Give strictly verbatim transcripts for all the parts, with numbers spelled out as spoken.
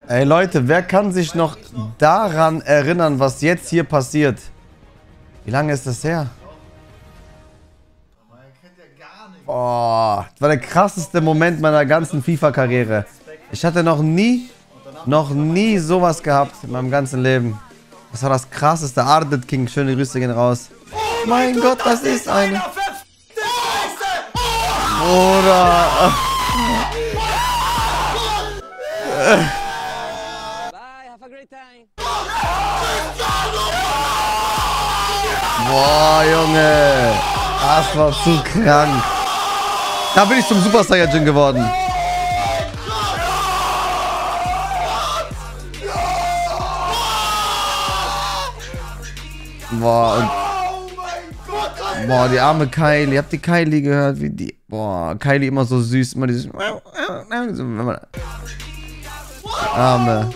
Ey Leute, wer kann sich noch daran erinnern, was jetzt hier passiert? Wie lange ist das her? Boah, das war der krasseste Moment meiner ganzen FIFA-Karriere. Ich hatte noch nie, noch nie sowas gehabt in meinem ganzen Leben. Das war das krasseste. Ardet King, schöne Grüße gehen raus. Oh mein Gott, das ist eine... Bruder. Boah, Junge. Das war zu krank. Da bin ich zum Super Saiyajin geworden. Boah, und boah, die arme Kylie. Habt ihr Kylie gehört? Wie die. Boah, Kylie immer so süß. Immer dieses. Arme.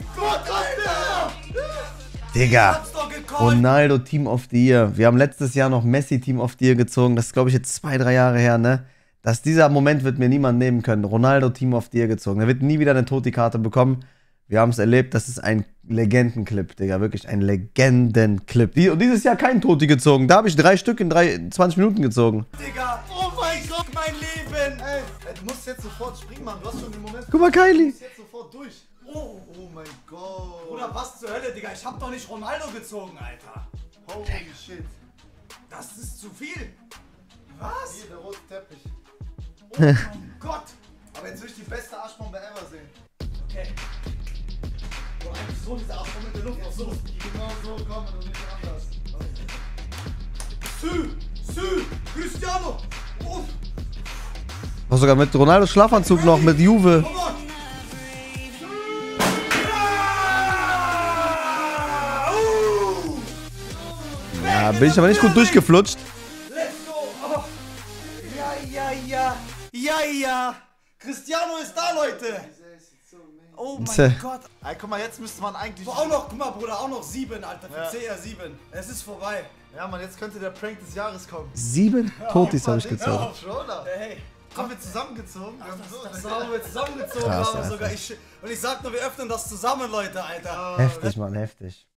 Digga. Ronaldo Team of the Year. Wir haben letztes Jahr noch Messi Team of the Year gezogen. Das ist, glaube ich, jetzt zwei, drei Jahre her, ne? Dass dieser Moment wird mir niemand nehmen können. Ronaldo Team of the Year gezogen. Er wird nie wieder eine Toti-Karte bekommen. Wir haben es erlebt. Das ist ein Legendenclip, Digga. Wirklich ein Legendenclip. Die, und dieses Jahr kein Toti gezogen. Da habe ich drei Stück in drei, zwanzig Minuten gezogen. Digga, oh mein Gott, mein Leben. Ey, du musst jetzt sofort springen, Mann. Du hast schon den Moment. Guck mal, Kylie. Du musst jetzt sofort durch. Oh, oh mein Gott. Bruder, was zur Hölle, Digga? Ich hab doch nicht Ronaldo gezogen, Alter. Holy shit. Das ist zu viel. Was? Hier, der rote Teppich. Oh mein Gott. Aber jetzt will ich die beste Arschbombe ever sehen. Okay. Boah, eigentlich so diese Arschbombe in der Luft. Auch so. Genau so kommen und nicht anders. Sü, Sü, Cristiano. Oh. War sogar mit Ronaldos Schlafanzug noch, mit Juve. Ja, bin ich aber nicht gut durchgeflutscht. Let's go! Oh. Ja, ja, ja. Ja, ja. Cristiano ist da, Leute. Oh mein Zäh. Gott. Ey, guck mal, jetzt müsste man eigentlich... Auch noch, guck mal, Bruder, auch noch sieben, Alter, für ja. C R sieben. Es ist vorbei. Ja, Mann, jetzt könnte der Prank des Jahres kommen. Sieben Totis habe ich gezogen. Auf, hey. Haben wir zusammengezogen? Ach, das, das haben wir zusammengezogen. Krass, haben wir sogar. Ich, und ich sag nur, wir öffnen das zusammen, Leute, Alter. Heftig, Mann, heftig.